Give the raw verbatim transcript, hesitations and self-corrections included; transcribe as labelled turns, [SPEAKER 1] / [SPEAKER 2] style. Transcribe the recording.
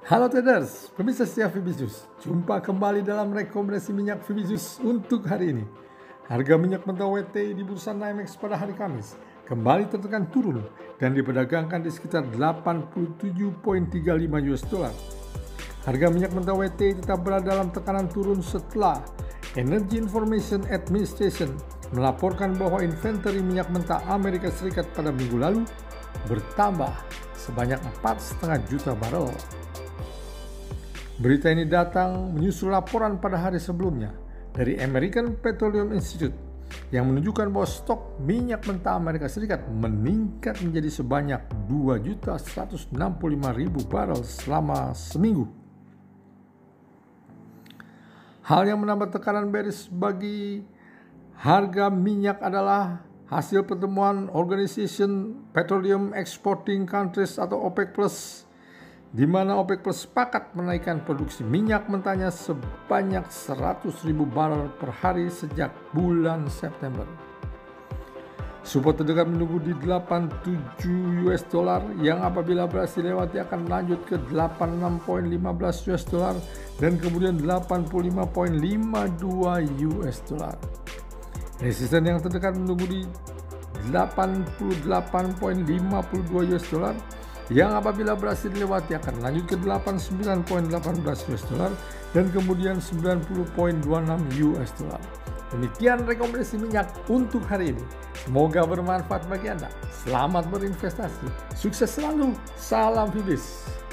[SPEAKER 1] Halo traders, pemirsa setia Fibisius. Jumpa kembali dalam rekomendasi minyak Fibisius untuk hari ini. Harga minyak mentah W T I di bursa NYMEX pada hari Kamis kembali tertekan turun dan diperdagangkan di sekitar delapan puluh tujuh koma tiga lima US dollar. Harga minyak mentah W T I tetap berada dalam tekanan turun setelah Energy Information Administration melaporkan bahwa inventory minyak mentah Amerika Serikat pada minggu lalu bertambah sebanyak empat koma lima juta barel. Berita ini datang menyusul laporan pada hari sebelumnya dari American Petroleum Institute yang menunjukkan bahwa stok minyak mentah Amerika Serikat meningkat menjadi sebanyak dua juta seratus enam puluh lima ribu barel selama seminggu. Hal yang menambah tekanan bearish bagi harga minyak adalah hasil pertemuan Organization Petroleum Exporting Countries atau OPEC Plus, di mana OPEC Plus sepakat menaikkan produksi minyak mentahnya sebanyak seratus ribu barel per hari sejak bulan September. Support terdekat menunggu di delapan puluh tujuh US dollar yang apabila berhasil dilewati akan lanjut ke delapan puluh enam koma lima belas US dollar dan kemudian delapan puluh lima koma lima dua US dollar. Resisten yang terdekat menunggu di delapan puluh delapan koma lima dua US dollar yang apabila berhasil dilewati akan lanjut ke delapan puluh sembilan koma satu delapan US dollar dan kemudian sembilan puluh koma dua enam US dollar. Demikian rekomendasi minyak untuk hari ini. Semoga bermanfaat bagi Anda. Selamat berinvestasi. Sukses selalu. Salam Fibis.